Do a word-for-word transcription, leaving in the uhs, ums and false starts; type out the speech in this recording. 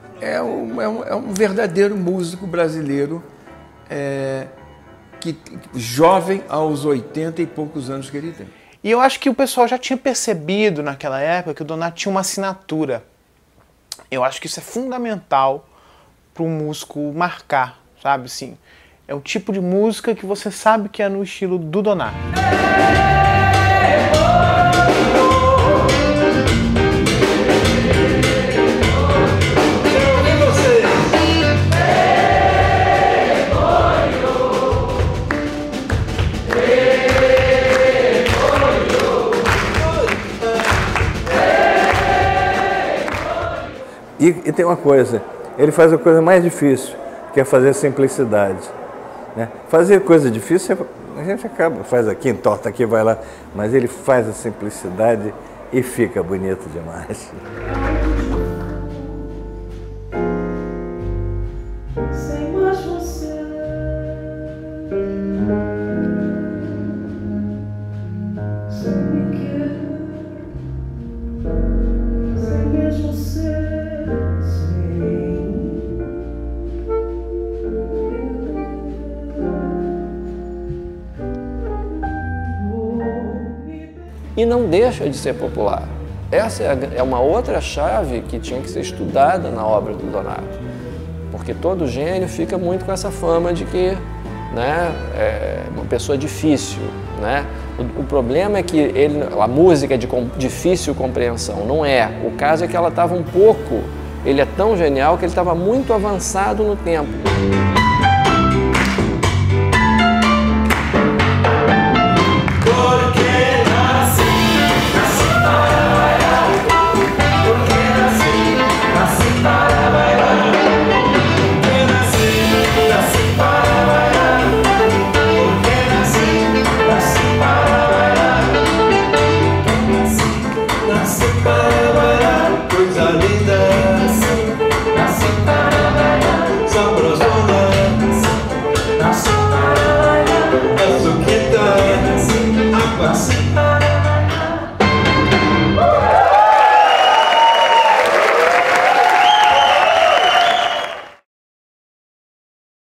é um, é um, é um verdadeiro músico brasileiro, é, que, jovem aos oitenta e poucos anos que ele tem. E eu acho que o pessoal já tinha percebido naquela época que o Donato tinha uma assinatura. Eu acho que isso é fundamental para o músico marcar, sabe? Assim, é o tipo de música que você sabe que é no estilo do Donato. E, e tem uma coisa, ele faz a coisa mais difícil, que é fazer simplicidade. Né? Fazer coisa difícil, a gente acaba, faz aqui, entorta aqui, vai lá, mas ele faz a simplicidade e fica bonito demais. Sem mais você, sem me querer, sem mesmo ser. E não deixa de ser popular. Essa é uma outra chave que tinha que ser estudada na obra do Donato. Porque todo gênio fica muito com essa fama de que, né, é uma pessoa difícil. Né? O, o problema é que ele, a música é de com, difícil compreensão, não é. O caso é que ela estava um pouco, ele é tão genial que ele estava muito avançado no tempo. Nasci